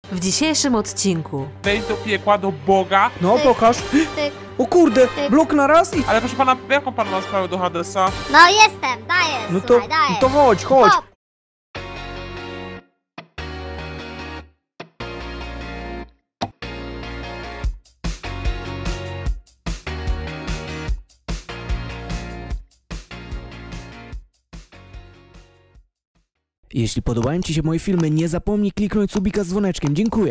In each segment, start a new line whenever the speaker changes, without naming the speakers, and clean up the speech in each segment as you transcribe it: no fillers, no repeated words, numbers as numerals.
W dzisiejszym odcinku
wejść do piekła, do Boga.
No, pokaż. O kurde, blok na raz i...
Ale proszę pana, jaką pan ma sprawę do Hadesa?
No jestem, daję,
No to,
słuchaj, daję.
to chodź, chodź.
Hop.
Jeśli podobają Ci się moje filmy, nie zapomnij kliknąć subika z dzwoneczkiem. Dziękuję.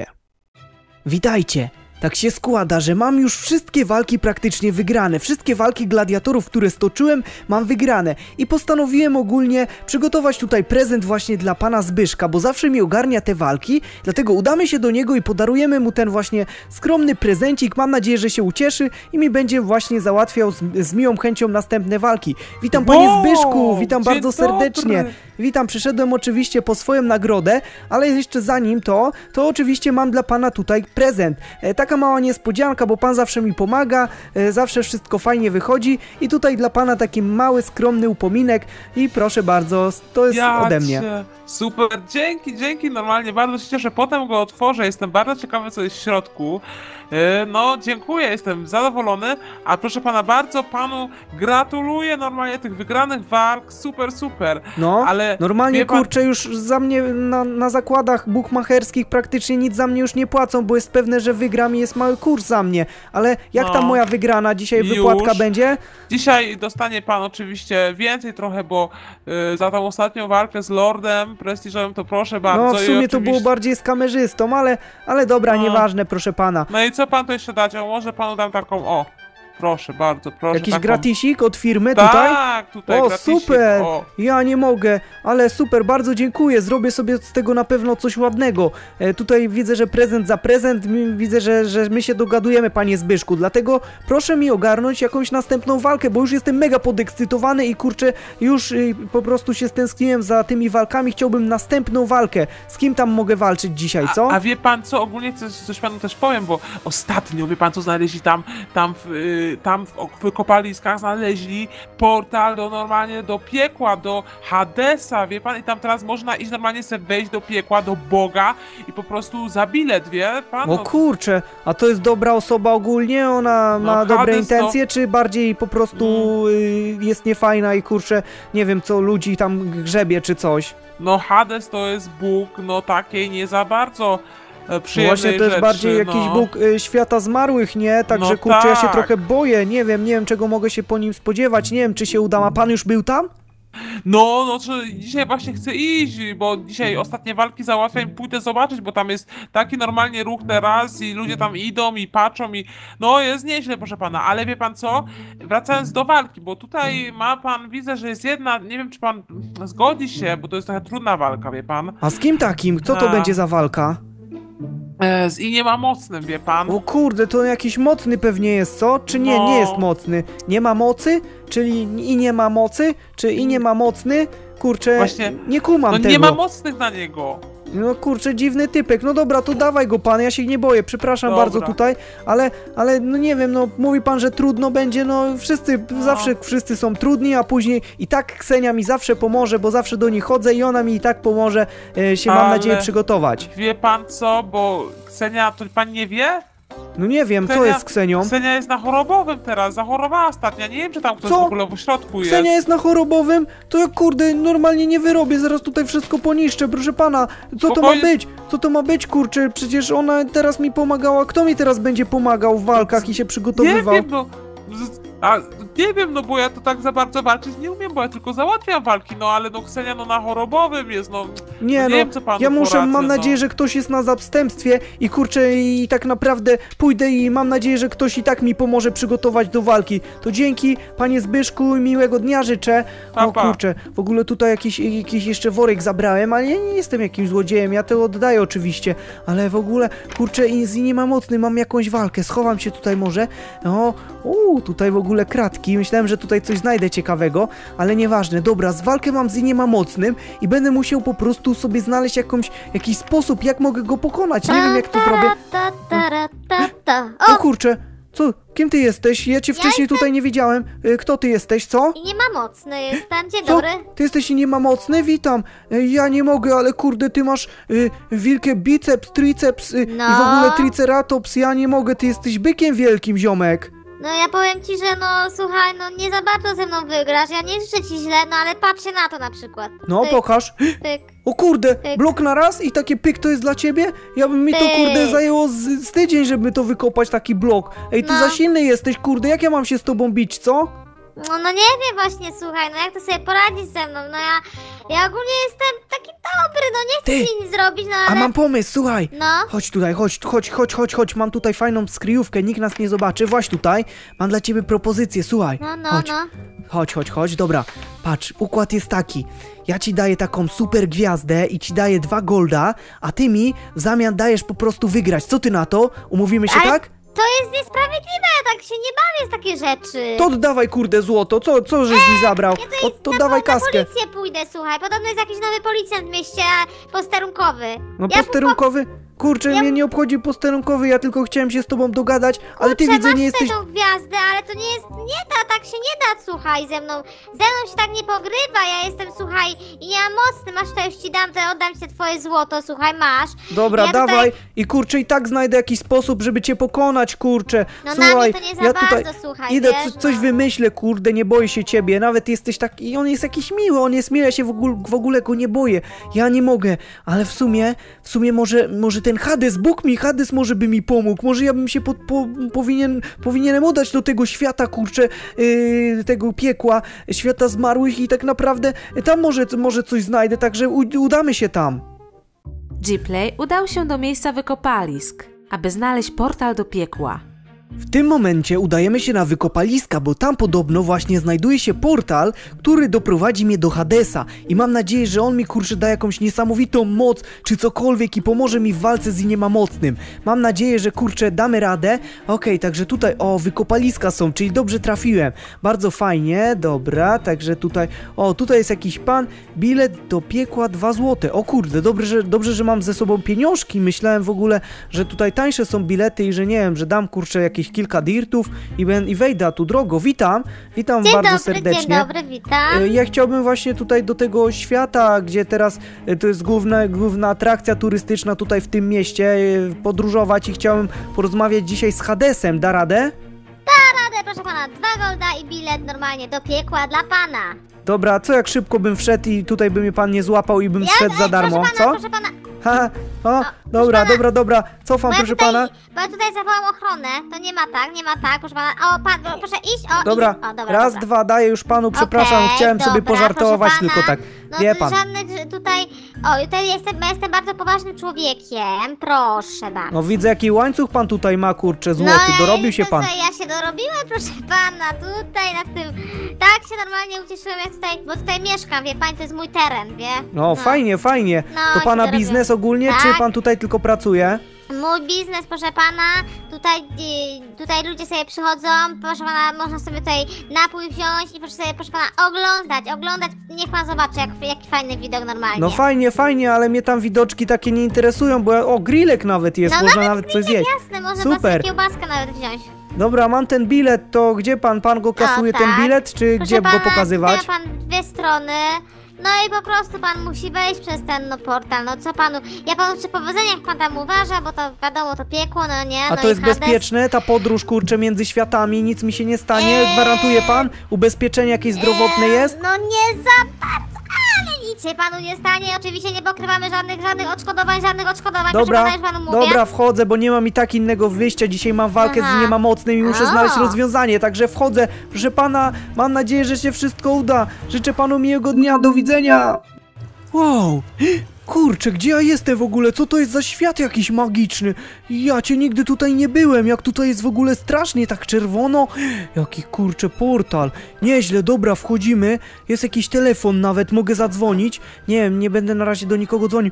Witajcie! Tak się składa, że mam już wszystkie walki praktycznie wygrane. Wszystkie walki gladiatorów, które stoczyłem, mam wygrane. I postanowiłem ogólnie przygotować tutaj prezent właśnie dla pana Zbyszka, bo zawsze mi ogarnia te walki. Dlatego udamy się do niego i podarujemy mu ten właśnie skromny prezencik. Mam nadzieję, że się ucieszy i mi będzie właśnie załatwiał z miłą chęcią następne walki. Witam panie Zbyszku, witam bardzo serdecznie. Witam, przyszedłem oczywiście po swoją nagrodę, ale jeszcze zanim to oczywiście mam dla pana tutaj prezent. Taka mała niespodzianka, bo pan zawsze mi pomaga, zawsze wszystko fajnie wychodzi i tutaj dla pana taki mały, skromny upominek i proszę bardzo, to jest ode mnie.
Super, dzięki, normalnie bardzo się cieszę, potem go otworzę, jestem bardzo ciekawy, co jest w środku. No, dziękuję, jestem zadowolony, a proszę pana, bardzo panu gratuluję normalnie tych wygranych walk, super.
No,
ale
normalnie kurczę, już za mnie na zakładach bukmacherskich praktycznie nic za mnie już nie płacą, bo jest pewne, że wygram i jest mały kurs za mnie, ale jak tam moja wygrana, dzisiaj wypłatka będzie?
Dzisiaj dostanie pan oczywiście więcej trochę, bo za tą ostatnią walkę z Lordem prestiżowym to proszę bardzo.
No w sumie to było bardziej z kamerzystą, ale dobra, nieważne, proszę pana.
No i co pan tu jeszcze dać? O, może panu dam taką, o, proszę bardzo, proszę.
Jakiś
taką...
gratisik od firmy
tak,
tutaj?
tutaj
o,
gratisik,
super!
o.
Ja nie mogę, ale super, bardzo dziękuję, zrobię sobie z tego na pewno coś ładnego. Tutaj widzę, że prezent za prezent, widzę, że my się dogadujemy, panie Zbyszku, dlatego proszę mi ogarnąć jakąś następną walkę, bo już jestem mega podekscytowany i kurczę, już po prostu się stęskniłem za tymi walkami, chciałbym następną walkę. Z kim tam mogę walczyć dzisiaj, co?
A wie pan co, ogólnie coś panu też powiem, bo ostatnio, wie pan co znaleźli tam w kopaliskach znaleźli portal normalnie do piekła, do Hadesa, wie pan, i tam teraz można iść normalnie sobie wejść do piekła, do Boga i po prostu za bilet, wie pan?
O kurczę, a to jest dobra osoba ogólnie? Ona ma dobre intencje, czy bardziej po prostu jest niefajna i kurczę, nie wiem co, ludzi tam grzebie czy coś?
No Hades to jest Bóg, no takiej nie za bardzo
właśnie to jest
rzeczy,
bardziej jakiś Bóg świata zmarłych, nie? Także
no
kurczę,
tak.
Ja się trochę boję, nie wiem czego mogę się po nim spodziewać, nie wiem czy się uda, a pan już był tam?
No, dzisiaj właśnie chcę iść, bo dzisiaj ostatnie walki załatwiam i pójdę zobaczyć, bo tam jest taki normalnie ruch teraz i ludzie tam idą i patrzą i no jest nieźle, proszę pana, ale wie pan co? Wracając do walki, bo tutaj ma pan, widzę, że jest jedna, nie wiem czy pan zgodzi się, bo to jest trochę trudna walka, wie pan.
A z kim takim? Co to będzie za walka?
Z i nie ma mocnym, wie pan.
O kurde, to jakiś mocny pewnie jest, co? Czy nie, nie jest mocny? Nie ma mocy? Czyli i nie ma mocy? Czy i nie ma mocny? Kurczę, właśnie, nie kumam tego.
No nie ma mocnych na niego.
No kurczę, dziwny typek, no dobra, to dawaj go pan, ja się nie boję, przepraszam bardzo tutaj, ale no nie wiem, no mówi pan, że trudno będzie, no zawsze wszyscy są trudni, a później i tak Ksenia mi zawsze pomoże, bo zawsze do niej chodzę i ona mi i tak pomoże się, mam nadzieję, przygotować.
Wie pan co, bo Ksenia, to pan nie wie?
No nie wiem, co jest z Ksenią?
Ksenia jest na chorobowym teraz, zachorowała ostatnio, nie wiem czy tam ktoś w ogóle w środku jest.
Ksenia jest na chorobowym? To ja kurde, normalnie nie wyrobię, zaraz tutaj wszystko poniszczę, proszę pana. Co to ma być? Co to ma być, kurczę? Przecież ona teraz mi pomagała, kto mi teraz będzie pomagał w walkach i się przygotowywał?
Nie wiem, no... nie wiem, no bo ja to tak za bardzo walczyć nie umiem, bo ja tylko załatwiam walki, no ale no Ksenia no na chorobowym jest, no... Nie wiem, co panu
ja muszę,
poradzę,
mam nadzieję, że ktoś jest na zastępstwie i kurczę, i tak naprawdę pójdę i mam nadzieję, że ktoś i tak mi pomoże przygotować do walki. To dzięki, panie Zbyszku, i miłego dnia życzę. O kurczę, w ogóle tutaj jakiś jeszcze worek zabrałem, ale ja nie jestem jakimś złodziejem, ja to oddaję oczywiście, ale w ogóle, kurczę, i nie ma mocny, mam jakąś walkę, schowam się tutaj może. Tutaj w ogóle kratki, myślałem, że tutaj coś znajdę ciekawego, ale nieważne, dobra, z walkę mam z nie ma mocnym i będę musiał po prostu sobie znaleźć jakiś sposób, jak mogę go pokonać, nie wiem jak to zrobię. O kurczę, co? Kim ty jesteś? Ja cię wcześniej tutaj nie widziałem. Kto ty jesteś, co?
I nie ma mocny jestem, dzień
Co?
dobry.
Ty jesteś i nie ma mocny? Witam. Ja nie mogę, ale kurde, ty masz wielkie biceps, triceps i w
No.
ogóle triceratops. Ja nie mogę, ty jesteś bykiem wielkim, ziomek.
No ja powiem ci, że no słuchaj, no nie za bardzo ze mną wygrasz, ja nie życzę ci źle, no ale patrzcie na to na przykład.
No,
Pyk,
pokaż.
pyk.
O kurde,
Pyk.
blok na raz i takie pyk to jest dla ciebie? Ja bym mi to
Pyk.
kurde zajęło z tydzień, żeby to wykopać, taki blok. Ej, ty
No.
za silny jesteś, kurde, jak ja mam się z tobą bić, co?
No nie wiem właśnie, słuchaj, no jak to sobie poradzić ze mną, no ja ogólnie jestem taki dobry, no nie chcę
Ty.
ci nic zrobić, no ale...
A mam pomysł, słuchaj.
No,
Chodź tutaj, chodź, mam tutaj fajną skryjówkę, nikt nas nie zobaczy, właśnie tutaj. Mam dla ciebie propozycję, słuchaj.
no,
Chodź.
no.
Chodź, dobra. Patrz, układ jest taki. Ja ci daję taką super gwiazdę i ci daję 2 golda, a ty mi w zamian dajesz po prostu wygrać. Co ty na to? Umówimy się,
Ale-
tak?
To jest niesprawiedliwe, ja tak się nie bawię w takie rzeczy.
To oddawaj kurde złoto, co żeś mi zabrał?
Ja
To dawaj
na
kaskę.
policję pójdę, słuchaj, podobno jest jakiś nowy policjant w mieście, posterunkowy.
No
Ja
posterunkowy? Kurczę, mnie nie obchodzi posterunkowy, ja tylko chciałem się z tobą dogadać, ale ty widzę nie jesteś...
tą gwiazdę, ale to nie jest, nie da, tak się nie da, słuchaj, ze mną się tak nie pogrywa, ja jestem, słuchaj, i ja mocny, masz to, już ci dam, to oddam ci te twoje złoto, słuchaj, masz.
Dobra,
Ja tutaj-
dawaj i kurczę i tak znajdę jakiś sposób, żeby cię pokonać, kurczę.
No na
Słuchaj,
mnie to nie za
ja tutaj
bardzo, słuchaj,
idę,
wiesz,
coś
no.
wymyślę, kurde, nie boję się ciebie, nawet jesteś taki, on jest jakiś miły, on jest miły, ja się w ogóle go nie boję, ja nie mogę, ale w sumie może ten Hades, Bóg mi, Hades może by mi pomógł, może ja bym się powinienem oddać do tego świata, kurczę, tego piekła, świata zmarłych i tak naprawdę tam może coś znajdę, także udamy się tam.
Gplay udał się do miejsca wykopalisk, aby znaleźć portal do piekła.
W tym momencie udajemy się na wykopaliska, bo tam podobno właśnie znajduje się portal, który doprowadzi mnie do Hadesa i mam nadzieję, że on mi kurczę da jakąś niesamowitą moc czy cokolwiek i pomoże mi w walce z Niemamocnym. Mam nadzieję, że kurczę damy radę. Okej, także tutaj wykopaliska są, czyli dobrze trafiłem. Bardzo fajnie, dobra, także tutaj jest jakiś pan, bilet do piekła 2 złote. O kurde, dobrze, że mam ze sobą pieniążki. Myślałem w ogóle, że tutaj tańsze są bilety i że nie wiem, że dam kurczę jakieś kilka dirtów i wejdę tu drogo. Witam
Dzień
bardzo
dobry,
serdecznie.
dzień dobry, witam.
Ja chciałbym właśnie tutaj do tego świata, gdzie teraz to jest główna atrakcja turystyczna tutaj w tym mieście, podróżować i chciałem porozmawiać dzisiaj z Hadesem. Da radę?
Radę, proszę pana, 2 golda i bilet normalnie do piekła dla pana.
Dobra, co jak szybko bym wszedł i tutaj by mnie pan nie złapał i bym wszedł za darmo,
proszę pana,
Ha, dobra, cofam,
Bo ja
proszę
tutaj,
pana.
Bo ja tutaj zawołam ochronę, to nie ma tak, proszę pana. O, pan, proszę iść,
Dobra, raz,
dobra.
dwa, daję już panu, przepraszam,
Okej,
chciałem sobie
dobra,
pożartować
proszę pana.
tylko tak,
No
wie
to
pan.
żadnych tutaj, tutaj jestem bardzo poważnym człowiekiem, proszę bardzo.
No widzę jaki łańcuch pan tutaj ma, kurczę, złoty, dorobił się pan.
Ja się dorobiłem, proszę pana, tutaj na tym, tak się normalnie ucieszyłem jak tutaj, bo tutaj mieszkam, wie pan, to jest mój teren, wie?
No fajnie,
No,
to
się
pana
dorobiłem.
biznes ogólnie,
Tak.
czy pan tutaj tylko pracuje?
Mój biznes, proszę pana, tutaj ludzie sobie przychodzą, proszę pana, można sobie tutaj napój wziąć i proszę pana, oglądać, niech pan zobaczy, jaki fajny widok normalnie.
No fajnie, ale mnie tam widoczki takie nie interesują, bo grillek nawet jest,
No
można nawet coś zjeść.
Jasne, można pan sobie
Super.
kiełbaskę nawet wziąć.
Dobra, mam ten bilet, to gdzie pan go kasuje
O,
ten
tak.
bilet, czy
Proszę
gdzie
pana,
go pokazywać?
Tutaj ma pan 2 strony. No i po prostu pan musi wejść przez ten portal, no co panu, ja panu życzę powodzenia, jak pan tam uważa, bo to wiadomo, to piekło, no nie,
A
no
to
i
jest
Hades.
bezpieczne, ta podróż kurczę między światami, nic mi się nie stanie, gwarantuje pan? Ubezpieczenie jakieś zdrowotne jest?
No nie za bardzo, ale nic się panu nie stanie, oczywiście nie pokrywamy żadnych odszkodowań, proszę
Dobra,
pana, już panu mówię.
dobra, wchodzę, bo nie mam i tak innego wyjścia. Dzisiaj mam walkę
Aha.
z Niemamocnym i muszę
O.
znaleźć rozwiązanie, także wchodzę. Proszę pana, mam nadzieję, że się wszystko uda. Życzę panu miłego dnia, do widzenia. Wow, kurczę, gdzie ja jestem w ogóle? Co to jest za świat jakiś magiczny? Ja cię nigdy tutaj nie byłem, jak tutaj jest w ogóle strasznie, tak czerwono. Jaki kurczę portal. Nieźle, dobra, wchodzimy. Jest jakiś telefon nawet, mogę zadzwonić. Nie wiem, nie będę na razie do nikogo dzwonił.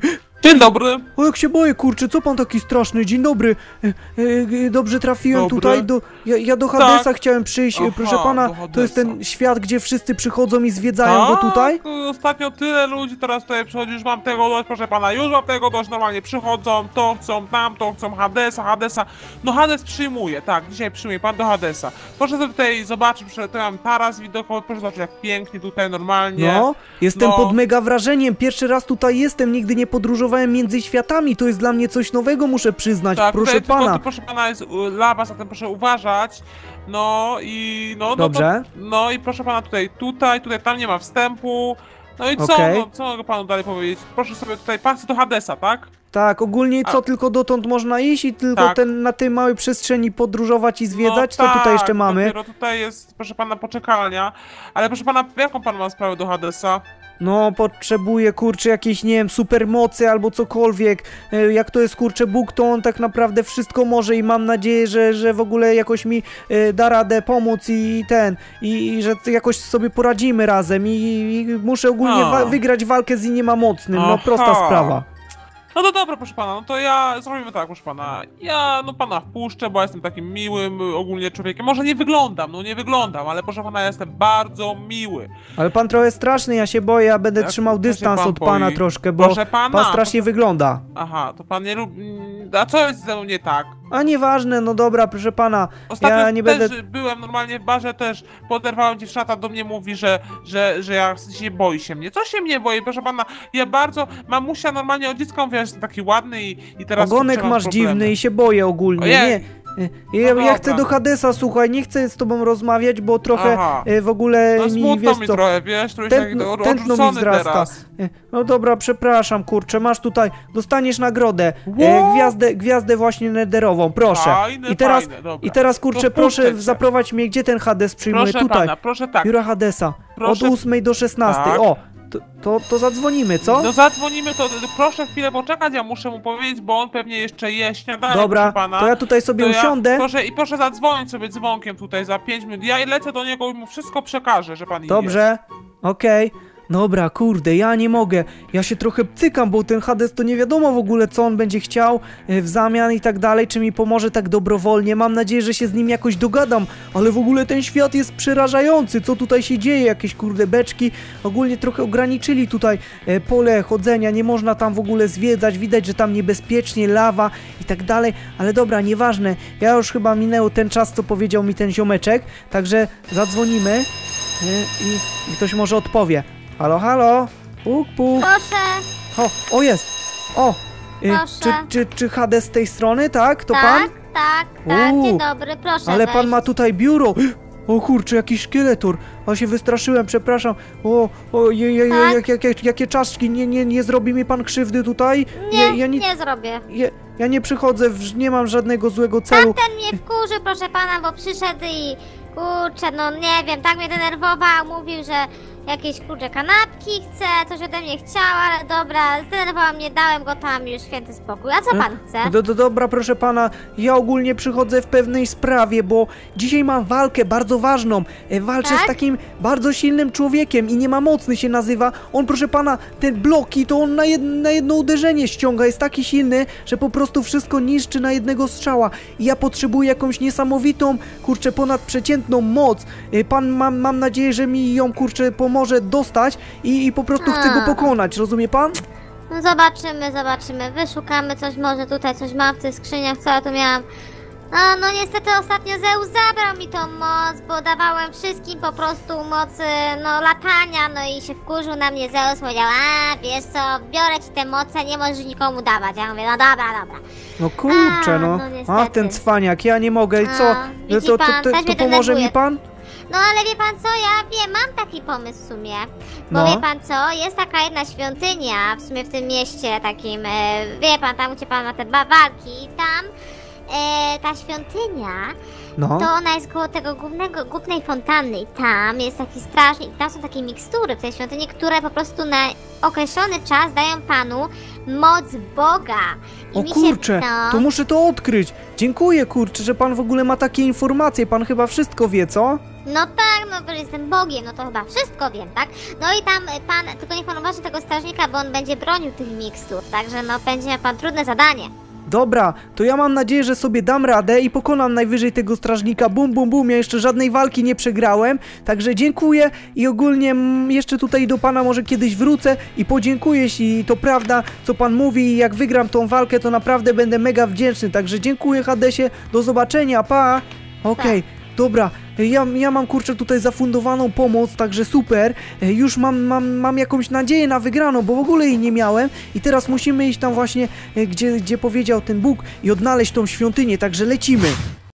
Dzień dobry.
O, jak się boję, kurczę, co pan taki straszny? Dzień dobry. Dobrze trafiłem
Dobry.
tutaj ja do Hadesa
Tak.
chciałem przyjść.
Aha,
Proszę pana,
do Hadesa.
to jest ten świat, gdzie wszyscy przychodzą i zwiedzają go tutaj?
Ostatnio tyle ludzi teraz tutaj przychodzi, już mam tego dość, proszę pana, już mam tego dość, normalnie przychodzą, to chcą, tamto chcą, Hadesa. No Hades przyjmuje, tak, dzisiaj przyjmuje pan do Hadesa. Proszę sobie tutaj zobaczyć, tutaj mam taras widokowy, proszę zobaczyć jak pięknie tutaj normalnie.
No, jestem
No.
pod mega wrażeniem. Pierwszy raz tutaj jestem, nigdy nie podróżowałem między światami. To jest dla mnie coś nowego, muszę przyznać,
Tak,
proszę
tutaj tylko,
pana.
tu, proszę pana, jest lawa, zatem proszę uważać. No i no.
Dobrze.
No i proszę pana tutaj, tam nie ma wstępu. No i co?
Okej.
No, co mogę panu dalej powiedzieć? Proszę sobie tutaj, pan chce do Hadesa, tak?
Tak, ogólnie co, tylko dotąd można iść i tylko
Tak.
na tej małej przestrzeni podróżować i zwiedzać?
No,
Co tutaj jeszcze
tak,
mamy?
Dopiero tutaj jest, proszę pana, poczekalnia. Ale proszę pana, jaką pan ma sprawę do Hadesa?
No, potrzebuję, kurczę, jakiejś, nie wiem, supermocy albo cokolwiek. Jak to jest, kurczę, Bóg, to on tak naprawdę wszystko może i mam nadzieję, że w ogóle jakoś mi da radę pomóc i że jakoś sobie poradzimy razem i muszę ogólnie wygrać walkę z innym mocnym. No, prosta
Aha.
sprawa.
No to dobra, proszę pana, no to ja zrobimy tak, proszę pana. Ja pana wpuszczę, bo jestem takim miłym ogólnie człowiekiem. Może nie wyglądam, ale proszę pana, ja jestem bardzo miły.
Ale pan trochę straszny, ja się boję, ja będę
Jak
trzymał
się
dystans
pan
od pana
boi?
troszkę, bo
Proszę pana,
pan strasznie wygląda.
Aha, to pan nie lubi... A co jest ze mną nie tak?
A nieważne, no dobra, proszę pana,
Ostatnio
ja nie
też
będę...
byłem normalnie w barze, też poderwałem dziewczata, do mnie mówi, że ja się boi się mnie. Co się mnie boi, proszę pana? Ja bardzo, mamusia normalnie od dziecka mówiła, że jestem taki ładny i teraz...
Ogonek
kurczę, mam
masz
problemy.
dziwny i się boję ogólnie,
Ojej.
nie. Ja chcę do Hadesa, słuchaj, nie chcę z tobą rozmawiać, bo trochę
Aha.
w ogóle
No
mi,
smutno
wiesz
mi
co...
trochę, wiesz, trochę
Tętno mi
odrzucony
wzrasta.
teraz.
No dobra, przepraszam, kurczę, masz tutaj, dostaniesz nagrodę,
Wow.
gwiazdę właśnie nederową, proszę.
Fajne,
I teraz,
fajne, dobra.
i teraz kurczę,
To
proszę
wpuszczę cię.
zaprowadź mnie, gdzie ten Hades przyjmuje,
Proszę
tutaj.
pana, proszę tak.
Biura Hadesa,
Proszę-
od 8 do 16,
Tak.
o, to zadzwonimy, co?
No zadzwonimy, to proszę chwilę poczekać, ja muszę mu powiedzieć, bo on pewnie jeszcze je śniadanie,
Dobra,
proszę pana.
to ja tutaj sobie
To
usiądę.
Proszę zadzwonić sobie dzwonkiem tutaj za 5 minut. Ja lecę do niego i mu wszystko przekażę, że pan idzie.
Dobrze, okej. Dobra, kurde, ja nie mogę. Ja się trochę cykam, bo ten Hades to nie wiadomo w ogóle, co on będzie chciał w zamian i tak dalej, czy mi pomoże tak dobrowolnie. Mam nadzieję, że się z nim jakoś dogadam, ale w ogóle ten świat jest przerażający. Co tutaj się dzieje? Jakieś kurde beczki. Ogólnie trochę ograniczyli tutaj pole chodzenia, nie można tam w ogóle zwiedzać. Widać, że tam niebezpiecznie, lawa i tak dalej, ale dobra, nieważne. Ja już chyba minęło ten czas, co powiedział mi ten ziomeczek, także zadzwonimy i ktoś może odpowie. Halo, halo? Puk, puk.
Proszę,
O, jest! O!
Proszę.
Czy Hades z tej strony, tak? To
tak,
pan?
tak, dzień dobry, proszę
Ale pan
wejść.
ma tutaj biuro! O kurczę, jakiś szkieletor! A się wystraszyłem, przepraszam. Jakie czaszki, nie zrobi mi pan krzywdy tutaj?
Nie zrobię.
Ja nie przychodzę, nie mam żadnego złego celu.
Ten mnie wkurzy, proszę pana, bo przyszedł i kurczę, no nie wiem, tak mnie denerwował, mówił, że jakieś kurczę kanapki chce, coś ode mnie chciał, ale dobra, zdenerwował mnie, dałem go tam już święty spokój. A co pan chce?
Dobra, proszę pana, ja ogólnie przychodzę w pewnej sprawie, bo dzisiaj mam walkę bardzo ważną. Walczę
Tak?
z takim bardzo silnym człowiekiem i niemocny się nazywa. On, proszę pana, te bloki to on na jedno uderzenie ściąga, jest taki silny, że po prostu wszystko niszczy na jednego strzała. I ja potrzebuję jakąś niesamowitą, kurczę, ponadprzeciętną moc. Pan, mam nadzieję, że mi ją, kurczę, pomoże dostać i po prostu chcę go pokonać, rozumie pan?
No zobaczymy, wyszukamy coś, może tutaj coś mam w tych skrzyniach, co ja tu miałam. No niestety ostatnio Zeus zabrał mi tą moc, bo dawałem wszystkim po prostu moc, no latania, no i się wkurzył na mnie Zeus, powiedział, a wiesz co, biorę ci te moce, nie możesz nikomu dawać. Ja mówię, no dobra.
No kurczę, no.
no niestety.
Ten cwaniak, ja nie mogę i co?
widzi
To
pan, też
to
mnie
pomoże mi
denerwuje.
pan?
No ale wie pan co, ja wiem, mam taki pomysł w sumie. Bo
No.
wie pan co, jest taka jedna świątynia w sumie w tym mieście takim, wie pan, tam gdzie pan ma te walki i tam ta świątynia,
No.
to ona jest koło tego głównej fontanny i tam jest taki strażnik, tam są takie mikstury w tej świątyni, które po prostu na określony czas dają panu moc Boga. I
O
mi
kurczę,
się,
to muszę to odkryć. Dziękuję, kurczę, że pan w ogóle ma takie informacje. Pan chyba wszystko wie, co?
No tak, no bo jestem Bogiem, no to chyba wszystko wiem, tak? No i tam pan, tylko niech pan uważa tego strażnika, bo on będzie bronił tych mikstur, także no będzie miał pan trudne zadanie.
Dobra, to ja mam nadzieję, że sobie dam radę i pokonam najwyżej tego strażnika. Bum, bum, bum, ja jeszcze żadnej walki nie przegrałem, także dziękuję i ogólnie jeszcze tutaj do pana może kiedyś wrócę i podziękuję, jeśli to prawda, co pan mówi i jak wygram tą walkę, to naprawdę będę mega wdzięczny, także dziękuję Hadesie, do zobaczenia, pa! Okej, dobra. Ja mam kurczę tutaj zafundowaną pomoc, także super. Już mam jakąś nadzieję na wygraną, bo w ogóle jej nie miałem. I teraz musimy iść tam właśnie, gdzie powiedział ten Bóg i odnaleźć tą świątynię, także lecimy.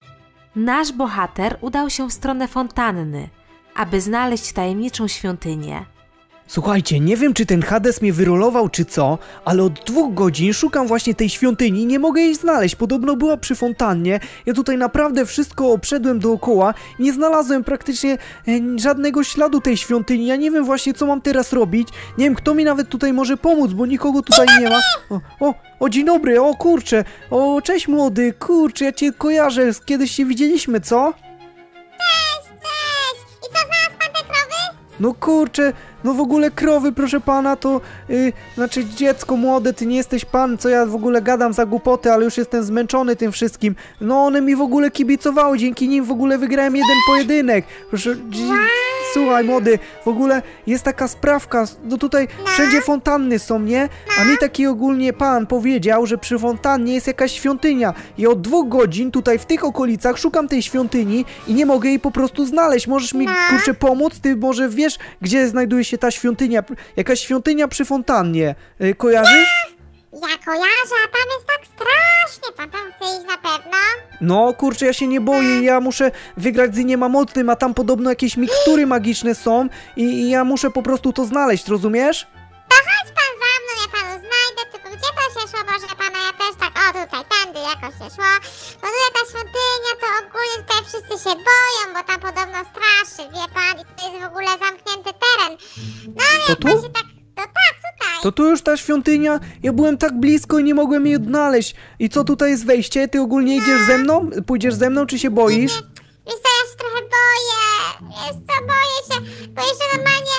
Nasz bohater udał się w stronę fontanny, aby znaleźć tajemniczą świątynię.
Słuchajcie, nie wiem czy ten Hades mnie wyrolował czy co, ale od 2 godzin szukam właśnie tej świątyni i nie mogę jej znaleźć. Podobno była przy fontannie. Ja tutaj naprawdę wszystko obszedłem dookoła. Nie znalazłem praktycznie żadnego śladu tej świątyni. Ja nie wiem właśnie co mam teraz robić. Nie wiem kto mi nawet tutaj może pomóc, bo nikogo tutaj nie ma. O, dzień dobry, o kurczę. O, cześć młody, kurczę, ja cię kojarzę. Kiedyś się widzieliśmy, co?
Cześć! I co, znalazł pan te krowy?
No kurczę, no w ogóle krowy, proszę pana, to znaczy dziecko młode, ty nie jesteś pan, co ja w ogóle gadam za głupoty, ale już jestem zmęczony tym wszystkim. No one mi w ogóle kibicowały, dzięki nim w ogóle wygrałem jeden pojedynek. Proszę, słuchaj młody, w ogóle jest taka sprawka, no tutaj wszędzie fontanny są, nie? A mi taki ogólnie pan powiedział, że przy fontannie jest jakaś świątynia. I od 2 godzin tutaj w tych okolicach szukam tej świątyni i nie mogę jej po prostu znaleźć. Możesz mi, kurczę, pomóc? Ty może wiesz, gdzie znajduje się ta świątynia? Jakaś świątynia przy fontannie. Kojarzysz?
Ja kojarzę, a tam jest tak strasznie, pan tam chce iść na pewno?
No kurczę, ja się nie boję, ja muszę wygrać z Iniem Mocnym, a tam podobno jakieś mikstury magiczne są i ja muszę po prostu to znaleźć, rozumiesz?
To chodź pan za mną, ja panu znajdę, tylko gdzie to się szło, proszę pana, ja też tak, o tutaj, tędy jakoś się szło. Bo tutaj ta świątynia, to ogólnie tutaj wszyscy się boją, bo tam podobno straszy, wie pan, i to jest w ogóle zamknięty teren. No ale
To
jak pan
tu?
się tak, to tak, tutaj.
To tu już ta świątynia? Ja byłem tak blisko i nie mogłem jej odnaleźć. I co tutaj jest wejście? Ty ogólnie idziesz ze mną? Pójdziesz ze mną, czy się boisz?
Wiesz co, ja się trochę boję, wiesz co, boję się, bo jeszcze normalnie,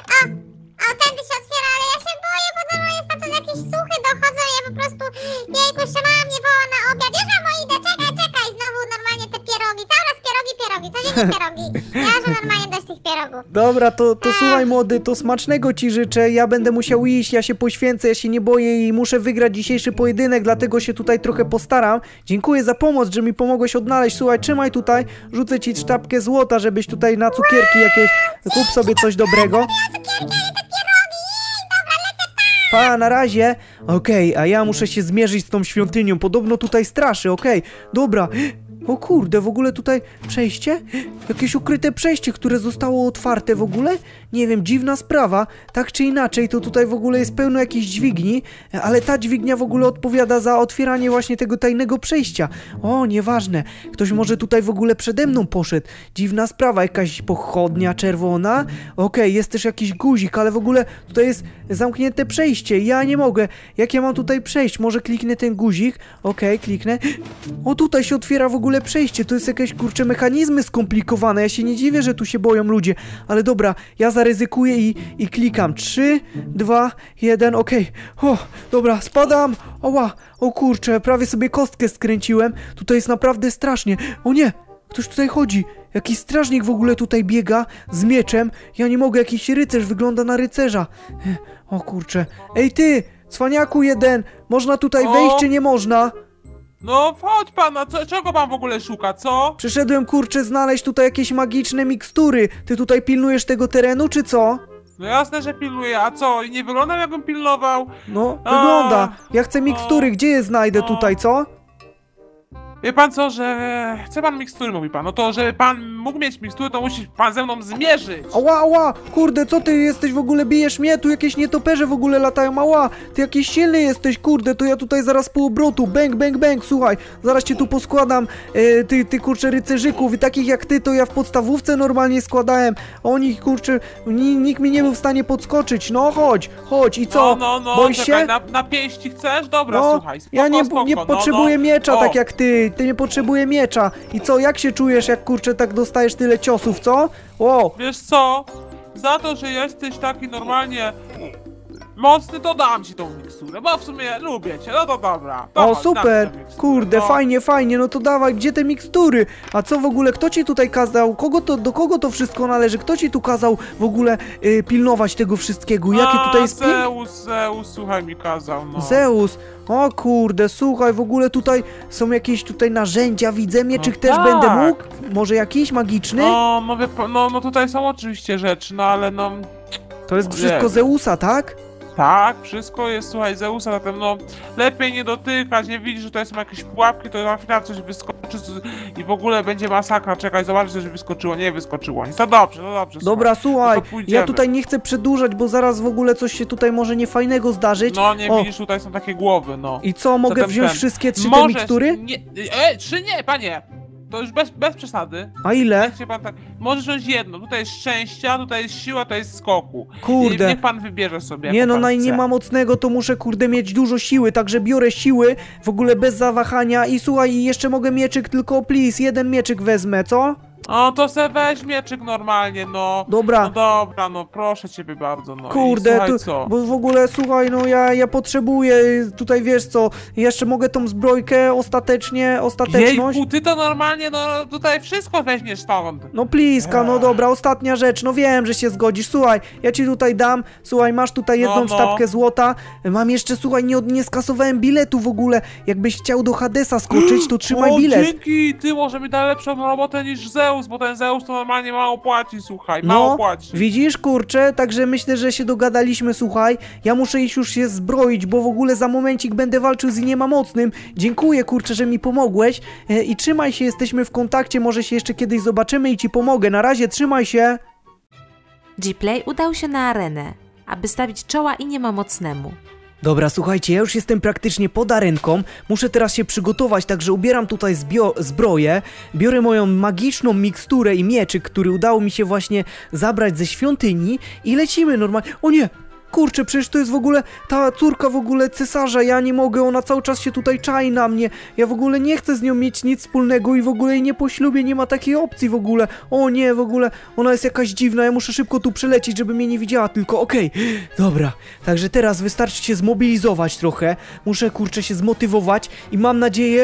o, tędy się otwiera, ale ja się boję, bo normalnie stamtąd jakieś słuchy dochodzą i ja po prostu, jejku, jeszcze mama mnie woła na obiad, już mamo idę, czekaj, znowu normalnie te pierogi, cały raz pierogi, codziennie pierogi, ja że normalnie dość tych pierogów.
Dobra, to słuchaj młody, to smacznego ci życzę. Ja będę musiał iść, ja się poświęcę, ja się nie boję i muszę wygrać dzisiejszy pojedynek, dlatego się tutaj trochę postaram. Dziękuję za pomoc, że mi pomogłeś odnaleźć. Słuchaj, trzymaj tutaj, rzucę ci sztabkę złota, żebyś tutaj na cukierki jakieś, kup sobie coś dobrego. Pa, na razie. Okej, a ja muszę się zmierzyć z tą świątynią. Podobno tutaj straszy, okej. Dobra. O kurde, w ogóle tutaj przejście? Jakieś ukryte przejście, które zostało otwarte w ogóle? Nie wiem, dziwna sprawa. Tak czy inaczej, to tutaj w ogóle jest pełno jakichś dźwigni, ale ta dźwignia w ogóle odpowiada za otwieranie właśnie tego tajnego przejścia. O, nieważne. Ktoś może tutaj w ogóle przede mną poszedł. Dziwna sprawa, jakaś pochodnia czerwona. Okej, jest też jakiś guzik, ale w ogóle tutaj jest zamknięte przejście. Ja nie mogę. Jak ja mam tutaj przejść? Może kliknę ten guzik? Okej, kliknę. O, tutaj się otwiera w ogóle przejście. To jest jakieś, kurcze, mechanizmy skomplikowane. Ja się nie dziwię, że tu się boją ludzie. Ale dobra, ja zaryzykuję i klikam. 3, 2, 1, okej. O, dobra, spadam. Oła, o kurczę, prawie sobie kostkę skręciłem. Tutaj jest naprawdę strasznie. O nie, ktoś tutaj chodzi. Jakiś strażnik w ogóle tutaj biega z mieczem. Ja nie mogę, jakiś rycerz, wygląda na rycerza. O kurczę. Ej ty, cwaniaku jeden, można tutaj wejść czy nie można?
No chodź pan, a czego pan w ogóle szuka, co?
Przyszedłem, kurczę, znaleźć tutaj jakieś magiczne mikstury. Ty tutaj pilnujesz tego terenu, czy co?
No jasne, że pilnuję, a co? I nie wyglądam jakbym pilnował?
No, wygląda. Ja chcę mikstury, gdzie je znajdę tutaj, co?
Wie pan co, że chce pan mikstury, mówi pan. No to, żeby pan mógł mieć mikstury, to musi pan ze mną zmierzyć.
Ała, ała, kurde, co ty jesteś w ogóle, bijesz mnie? Tu jakieś nietoperze w ogóle latają, ała, ty jakiś silny jesteś, kurde, to ja tutaj zaraz po obrotu, bang, bang, bang, słuchaj, zaraz cię tu poskładam, ty kurczę rycerzyków i takich jak ty, to ja w podstawówce normalnie składałem, oni, kurczę, nikt mi nie był w stanie podskoczyć, no chodź, i co,
No,
boisz
czekaj,
się?
na pięści chcesz? Dobra,
No,
słuchaj, spoko,
ja nie
spoko,
potrzebuję miecza
O.
tak jak ty, ty nie potrzebuję miecza. I co, jak się czujesz, jak kurczę tak dostajesz tyle ciosów, co? O,
Wiesz co? Za to, że jesteś taki normalnie mocny, to dam ci tą miksturę, bo w sumie lubię cię, no to dobra. To
o
chodź, dam
super,
ci tę miksturę,
kurde,
no.
fajnie, no to dawaj, gdzie te mikstury? A co w ogóle, kto ci tutaj kazał? Do kogo to wszystko należy? Kto ci tu kazał w ogóle pilnować tego wszystkiego? Jakie tutaj jest
Zeus, słuchaj, mi kazał, no.
Zeus, o kurde, słuchaj, w ogóle tutaj są jakieś tutaj narzędzia, widzę, mieczyk
No
też
tak.
będę mógł? Może jakiś magiczny?
No tutaj są oczywiście rzeczy, no ale no...
To jest
nie
wszystko
wiem.
Zeusa, tak?
Tak, wszystko jest, słuchaj, Zeusa, zatem no lepiej nie dotykać, nie widzisz, że tutaj są jakieś pułapki, to na chwilę coś wyskoczy i w ogóle będzie masakra, czekaj, zobacz, że wyskoczyło, nie wyskoczyło nic, to dobrze,
Dobra, słuchaj,
no to pójdziemy.
ja tutaj nie chcę przedłużać, bo zaraz w ogóle coś się tutaj może niefajnego zdarzyć.
No nie
O,
widzisz, tutaj są takie głowy, no.
i co, mogę
Zatem
wziąć
ten,
wszystkie trzy te
możesz,
mikstury?
Nie, trzy nie, panie, to już bez przesady.
A ile?
Niech się pan tak, możesz wziąć jedno, tutaj jest szczęścia, tutaj jest siła, tutaj jest skoku.
Kurde.
Niech pan wybierze sobie,
Nie
jaką
no,
pan
nie
chce.
ma mocnego, to muszę kurde mieć dużo siły, także biorę siły, w ogóle bez zawahania i słuchaj, i jeszcze mogę mieczyk, tylko please, jeden mieczyk wezmę, co?
O, to se weź mieczyk normalnie, no.
Dobra.
No dobra, no proszę ciebie bardzo, no.
Kurde,
I słuchaj,
tu,
co?
bo w ogóle słuchaj, no ja potrzebuję, tutaj wiesz co, jeszcze mogę tą zbrojkę ostateczność.
Jejku, ty to normalnie, no tutaj wszystko weźmiesz stąd.
No pliska, no dobra, ostatnia rzecz, no wiem, że się zgodzisz, słuchaj, ja ci tutaj dam, słuchaj, masz tutaj jedną
No.
sztabkę złota, mam jeszcze, słuchaj, nie skasowałem biletu w ogóle, jakbyś chciał do Hadesa skoczyć, to trzymaj
O,
bilet.
dzięki, ty może mi da lepszą robotę niż Zeus, bo ten Zeus to normalnie mało płaci, słuchaj, mało płaci.
Widzisz, kurczę, także myślę, że się dogadaliśmy, słuchaj, ja muszę iść już się zbroić, bo w ogóle za momencik będę walczył z Niemamocnym. Dziękuję, kurczę, że mi pomogłeś i trzymaj się, jesteśmy w kontakcie, może się jeszcze kiedyś zobaczymy i ci pomogę. Na razie, trzymaj się.
Gplay udał się na arenę, aby stawić czoła i Niemamocnemu.
Dobra, słuchajcie, ja już jestem praktycznie pod arenką, muszę teraz się przygotować, także ubieram tutaj zbroję, biorę moją magiczną miksturę i mieczyk, który udało mi się właśnie zabrać ze świątyni i lecimy normalnie. O nie! Kurczę, przecież to jest w ogóle ta córka w ogóle cesarza, ja nie mogę, ona cały czas się tutaj czai na mnie, ja w ogóle nie chcę z nią mieć nic wspólnego i w ogóle jej nie poślubię, nie ma takiej opcji w ogóle, o nie, w ogóle ona jest jakaś dziwna, ja muszę szybko tu przelecieć, żeby mnie nie widziała tylko, okej, dobra, także teraz wystarczy się zmobilizować trochę, muszę kurczę się zmotywować i mam nadzieję,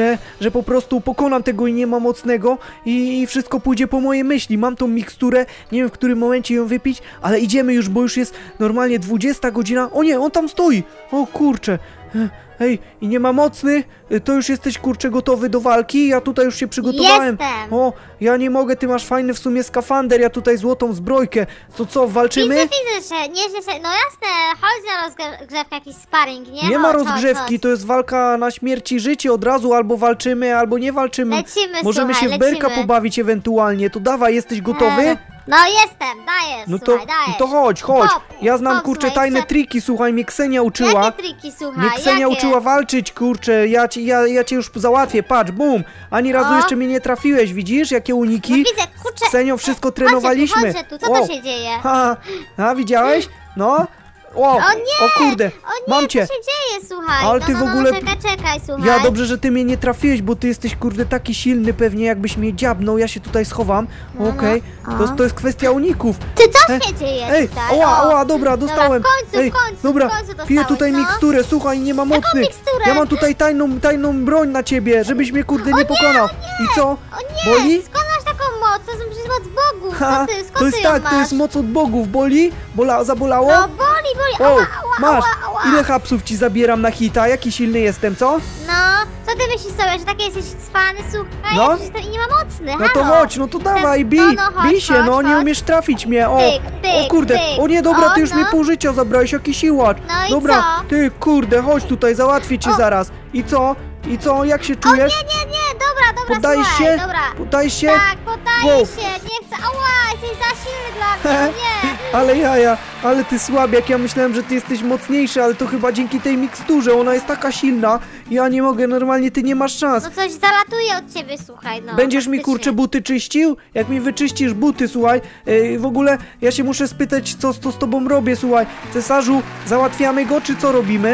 że po prostu pokonam tego Niemamocnego i wszystko pójdzie po mojej myśli, mam tą miksturę, nie wiem w którym momencie ją wypić, ale idziemy już, bo już jest normalnie 20 godzina. O nie, on tam stoi! O kurczę. Ej, i Niemamocny, to już jesteś kurczę gotowy do walki? Ja tutaj już się przygotowałem.
Jestem.
O, ja nie mogę, ty masz fajny w sumie skafander, ja tutaj złotą zbrojkę. To co, walczymy?
Widzę, że nie, no jasne, chodź na rozgrzewkę, jakiś sparring, nie?
Nie ma
Chodź,
rozgrzewki,
chodź.
to jest walka na śmierć i życie, od razu albo walczymy, albo nie walczymy.
Lecimy,
Możemy
słuchaj,
się w belka
lecimy.
pobawić ewentualnie, to dawaj, jesteś gotowy?
No jestem, dajesz,
No to,
słuchaj, dajesz.
no to chodź.
Hop,
Ja znam
hop,
kurczę
słuchaj,
tajne
chcę-
triki, słuchaj, mnie Ksenia uczyła.
Jakie triki, słuchaj,
Mnie Ksenia
jakie?
uczyła walczyć, kurczę, ja cię już załatwię, patrz, bum! Ani razu
O.
jeszcze mnie nie trafiłeś, widzisz, jakie uniki?
No widzę, kurczę.
Z Ksenią wszystko trenowaliśmy.
Chodźcie tu, co
Wow.
to się dzieje?
Ha, a widziałeś? No. O,
O nie!
o kurde,
O nie,
mam cię.
co się dzieje, słuchaj?
Ale ty
no,
w ogóle-
czekaj, słuchaj.
Ja dobrze, że ty mnie nie trafiłeś, bo ty jesteś kurde taki silny pewnie, jakbyś mnie dziabnął, ja się tutaj schowam.
No,
Okej,
no.
to jest kwestia uników.
Ty, co
Ej,
się dzieje
Ej,
tutaj?
oła, dobra, dostałem.
w końcu,
dobra,
w końcu
piję
dostałeś,
tutaj
no.
miksturę, słuchaj, nie ma mocny.
miksturę?
Ja mam tutaj tajną broń na ciebie, żebyś mnie kurde nie pokonał. I co?
O nie,
Boli?
skąd masz taką moc? To jest przecież moc bogów.
Ha,
Skąd
to jest
ty ją
tak,
masz?
to jest moc od bogów. Boli? Zabolało?
No boli,
O,
ała, ała,
masz.
ała, ała.
Ile hapsów ci zabieram na hita? Jaki silny jestem, co?
No, co ty myślisz sobie, że taki jesteś cwany, słuchaj?
No.
Ja przecież jestem i nie ma mocny,
No to
halo.
chodź, no to dawaj, bij,
No, chodź,
bij się,
chodź,
no nie
chodź.
umiesz trafić mnie, o,
Pyk,
o kurde,
pyk.
o nie, dobra,
O,
ty już
no.
mi pół życia zabrałeś, jaki siłacz.
No i
Dobra,
co?
ty, kurde, chodź tutaj, załatwię cię
O.
zaraz. I co? I co, jak się
O
czujesz?
nie, dobra,
Poddajesz
słuchaj,
się?
dobra.
Poddajesz się?
Tak, poddaję
Wow.
się, nie chcę, ała, jesteś za silny dla mnie, nie.
Ale jaja, ale ty słabiak, ja myślałem, że ty jesteś mocniejszy, ale to chyba dzięki tej miksturze, ona jest taka silna, ja nie mogę, normalnie ty nie masz szans.
No coś zalatuje od ciebie, słuchaj, no.
Będziesz mi
faktycznie.
kurczę buty czyścił? Jak mi wyczyścisz buty, słuchaj, w ogóle ja się muszę spytać, co z tobą robię, słuchaj, cesarzu, załatwiamy go, czy co robimy?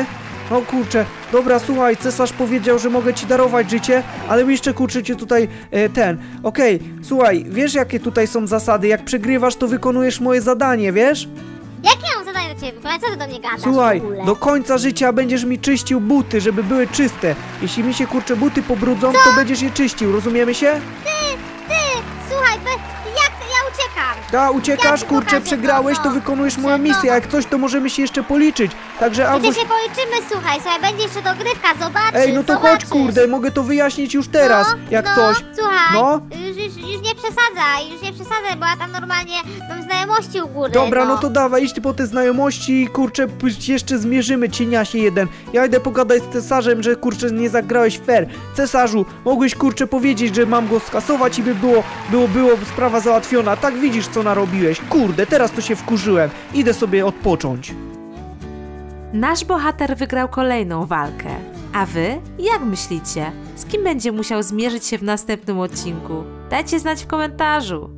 No kurczę, dobra, słuchaj, cesarz powiedział, że mogę ci darować życie, ale jeszcze kurczę cię tutaj Okej, słuchaj, wiesz jakie tutaj są zasady? Jak przegrywasz, to wykonujesz moje zadanie, wiesz?
Jakie ja mam zadanie do ciebie wykonać? Co ty do mnie gadasz
Słuchaj,
w ogóle?
do końca życia będziesz mi czyścił buty, żeby były czyste. Jeśli mi się kurczę buty pobrudzą, to będziesz je czyścił, rozumiemy się?
Słuchaj, jak ja uciekam?
Uciekasz,
Ja ci
kurczę,
pokażę
przegrałeś,
to,
to
no.
wykonujesz moją
No.
misję, a jak coś, to możemy się jeszcze policzyć. Także albo...
Gdzie się policzymy, słuchaj, będzie jeszcze dogrywka, zobaczysz.
Ej, no to chodź,
zobaczysz.
kurde, mogę to wyjaśnić już teraz, jak coś.
Słuchaj,
No.
już nie przesadzaj, bo ja tam normalnie mam znajomości u góry.
Dobra, no to dawaj, idź po te znajomości i kurczę, jeszcze zmierzymy cieniasie jeden. Ja idę pogadać z cesarzem, że kurczę nie zagrałeś fair. Cesarzu, mogłeś kurczę powiedzieć, że mam go skasować i by było sprawa załatwiona. Tak widzisz, co narobiłeś. Kurde, teraz to się wkurzyłem. Idę sobie odpocząć.
Nasz bohater wygrał kolejną walkę. A wy, jak myślicie? Z kim będzie musiał zmierzyć się w następnym odcinku? Dajcie znać w komentarzu.